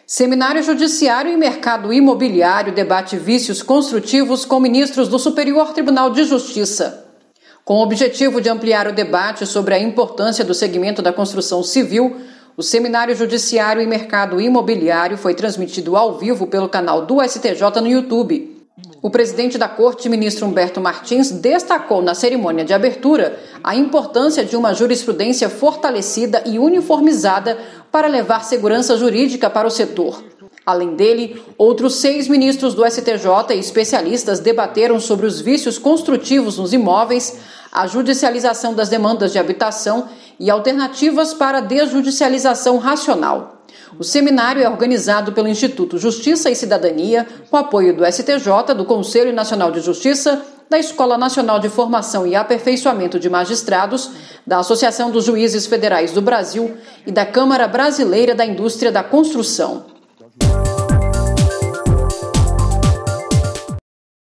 Seminário Judiciário e Mercado Imobiliário debate vícios construtivos com ministros do Superior Tribunal de Justiça. Com o objetivo de ampliar o debate sobre a importância do segmento da construção civil, o Seminário Judiciário e Mercado Imobiliário foi transmitido ao vivo pelo canal do STJ no YouTube. O presidente da Corte, ministro Humberto Martins, destacou na cerimônia de abertura a importância de uma jurisprudência fortalecida e uniformizada para levar segurança jurídica para o setor. Além dele, outros 6 ministros do STJ e especialistas debateram sobre os vícios construtivos nos imóveis, a judicialização das demandas de habitação e alternativas para a desjudicialização racional. O seminário é organizado pelo Instituto Justiça e Cidadania, com apoio do STJ, do Conselho Nacional de Justiça, da Escola Nacional de Formação e Aperfeiçoamento de Magistrados, da Associação dos Juízes Federais do Brasil e da Câmara Brasileira da Indústria da Construção.